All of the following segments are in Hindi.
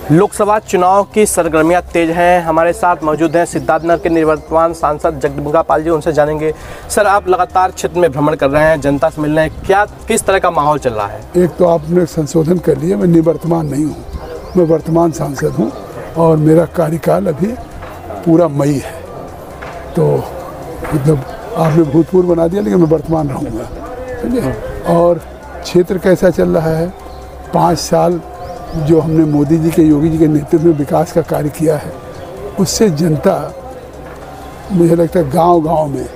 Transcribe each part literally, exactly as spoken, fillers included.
लोकसभा चुनाव की सरगर्मियां तेज हैं। हमारे साथ मौजूद हैं सिद्धार्थनगर के निवर्तमान सांसद जगदम्बिका पाल जी, उनसे जानेंगे। सर, आप लगातार क्षेत्र में भ्रमण कर रहे हैं, जनता से मिल रहे हैं, क्या किस तरह का माहौल चल रहा है? एक तो आपने संशोधन कर लिया, मैं निवर्तमान नहीं हूँ, मैं वर्तमान सांसद हूँ और मेरा कार्यकाल अभी पूरा मई है। तो मतलब आपने भूतपूर्व बना दिया, लेकिन मैं वर्तमान रहूँगा, समझे। और क्षेत्र कैसा चल रहा है, पाँच साल जो हमने मोदी जी के, योगी जी के नेतृत्व में विकास का कार्य किया है, उससे जनता, मुझे लगता है गांव गांव में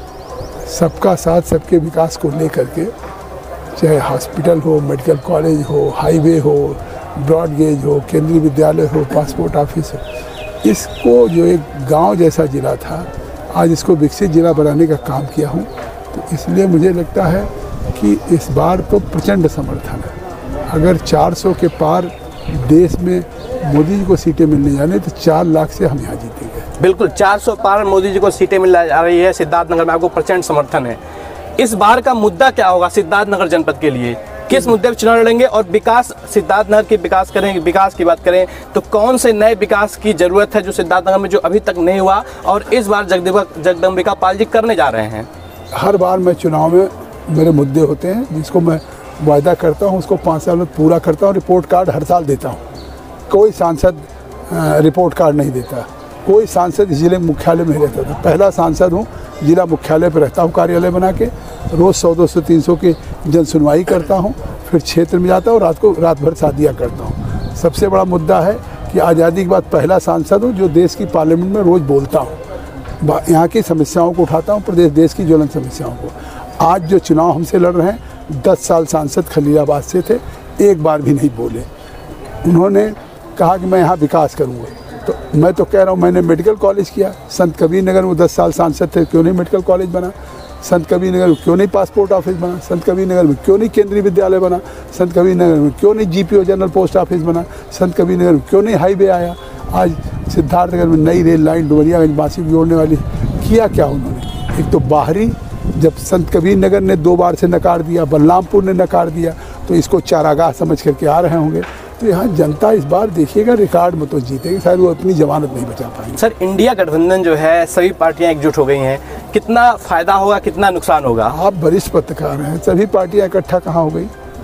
सबका साथ सबके विकास को लेकर के, चाहे हॉस्पिटल हो, मेडिकल कॉलेज हो, हाईवे हो, ब्रॉड गेज हो, केंद्रीय विद्यालय हो, पासपोर्ट ऑफिस हो, इसको जो एक गांव जैसा जिला था, आज इसको विकसित जिला बनाने का काम किया हूँ। तो इसलिए मुझे लगता है कि इस बार तो प्रचंड समर्थन है। अगर चार सौ के पार देश में मोदी जी को सीटें मिलने जाने तो चार लाख से हम यहाँ जीतेंगे। बिल्कुल, चार सौ पार मोदी जी को सीटें मिल जा रही है। सिद्धार्थनगर में आपको प्रचंड समर्थन है। इस बार का मुद्दा क्या होगा सिद्धार्थनगर जनपद के लिए? किस मुद्दे पर चुनाव लड़ेंगे? और विकास, सिद्धार्थनगर की विकास करें, विकास की बात करें तो कौन से नए विकास की जरूरत है जो सिद्धार्थनगर में जो अभी तक नहीं हुआ और इस बार जगदम्बिका जगदम्बिका पाल जी करने जा रहे हैं? हर बार मैं चुनाव में मेरे मुद्दे होते हैं, जिसको मैं वायदा करता हूँ उसको पाँच साल में पूरा करता हूँ। रिपोर्ट कार्ड हर साल देता हूँ। कोई सांसद रिपोर्ट कार्ड नहीं देता, कोई सांसद जिले मुख्यालय में रहता था। पहला सांसद हूँ, जिला मुख्यालय पर रहता हूँ कार्यालय बना के, रोज़ सौ दो सौ तीन सौ की जन सुनवाई करता हूँ, फिर क्षेत्र में जाता हूँ, रात को रात भर शादियाँ करता हूँ। सबसे बड़ा मुद्दा है कि आज़ादी के बाद पहला सांसद हूँ जो देश की पार्लियामेंट में रोज़ बोलता हूँ, यहाँ की समस्याओं को उठाता हूँ, प्रदेश देश की ज्वलंत समस्याओं को। आज जो चुनाव हमसे लड़ रहे हैं, दस साल सांसद खलीलाबाद से थे, एक बार भी नहीं बोले। उन्होंने कहा कि मैं यहाँ विकास करूँगा, तो मैं तो कह रहा हूँ मैंने मेडिकल कॉलेज किया। संत कबीर नगर में दस साल सांसद थे, क्यों नहीं मेडिकल कॉलेज बना? संत कबीर नगर में क्यों नहीं पासपोर्ट ऑफिस बना? संत कबीर नगर में क्यों नहीं केंद्रीय विद्यालय बना? संत कबीर नगर में क्यों नहीं जीपीओ जनरल पोस्ट ऑफिस बना? संत कबीर नगर में क्यों नहीं हाईवे आया? आज सिद्धार्थनगर में नई रेल लाइन डुमरियागंज बासी जोड़ने वाली, किया क्या उन्होंने? एक तो बाहरी, जब संत कबीर नगर ने दो बार से नकार दिया, बलरामपुर ने नकार दिया, तो इसको चारागाह समझ करके आ रहे होंगे। तो यहाँ जनता इस बार देखिएगा रिकॉर्ड में तो जीतेगी, शायद वो अपनी जमानत नहीं बचा पाएंगे। सर, इंडिया गठबंधन जो है, सभी पार्टियां एकजुट हो गई हैं, कितना फायदा होगा, कितना नुकसान होगा? आप वरिष्ठ पत्रकार हैं, सभी पार्टियां इकट्ठा कहाँ हो गई?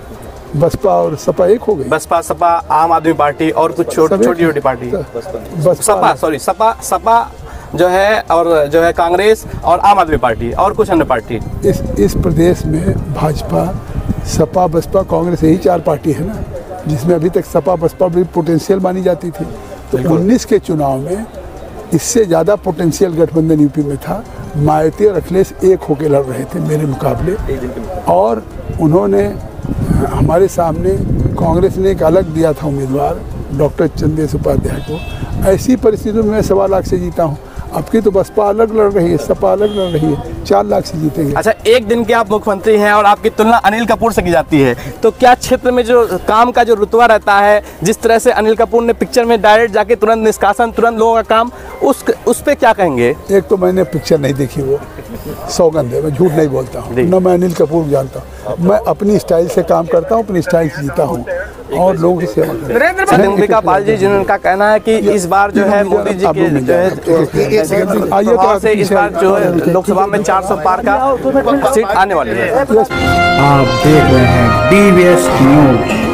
बसपा और सपा एक हो गई? बसपा, सपा, आम आदमी पार्टी और कुछ छोटी छोटी पार्टी, सपा सॉरी सपा सपा जो है, और जो है कांग्रेस और आम आदमी पार्टी और कुछ अन्य पार्टी। इस इस प्रदेश में भाजपा, सपा, बसपा, कांग्रेस, यही चार पार्टी है ना, जिसमें अभी तक सपा बसपा भी पोटेंशियल मानी जाती थी। तो उन्नीस के चुनाव में इससे ज़्यादा पोटेंशियल गठबंधन यूपी में था। मायावती और अखिलेश एक होकर लड़ रहे थे मेरे मुकाबले, और उन्होंने हमारे सामने, कांग्रेस ने एक अलग दिया था उम्मीदवार, डॉक्टर चंदेश उपाध्याय को। ऐसी परिस्थितियों में मैं सवा लाख से जीता हूँ। अब की तो बसपा अलग लड़ रही है, सपा अलग लड़ रही है, चार लाख से जीतेंगे। अच्छा, एक दिन के आप मुख्यमंत्री हैं और आपकी तुलना अनिल कपूर से की जाती है, तो क्या क्षेत्र में जो काम का जो रुतबा रहता है, जिस तरह से अनिल कपूर ने पिक्चर में डायरेक्ट जाके तुरंत निष्कासन, तुरंत लोगों का काम, उस उस पर क्या कहेंगे? एक तो मैंने पिक्चर नहीं देखी, वो सौगंध है, मैं झूठ नहीं बोलता हूँ, न मैं अनिल कपूर जानता हूँ। मैं अपनी स्टाइल से काम करता हूँ, अपनी स्टाइल से जीता हूँ और लोगों की सेवा करता हूँ। जगदम्बिका पाल जी, जिनका कहना है कि इस बार जो है मोदी जी के जो है से इस बार जो है लोकसभा में चार सौ पार का सीट आने वाली है। आप देख रहे हैं डी वी एस न्यूज।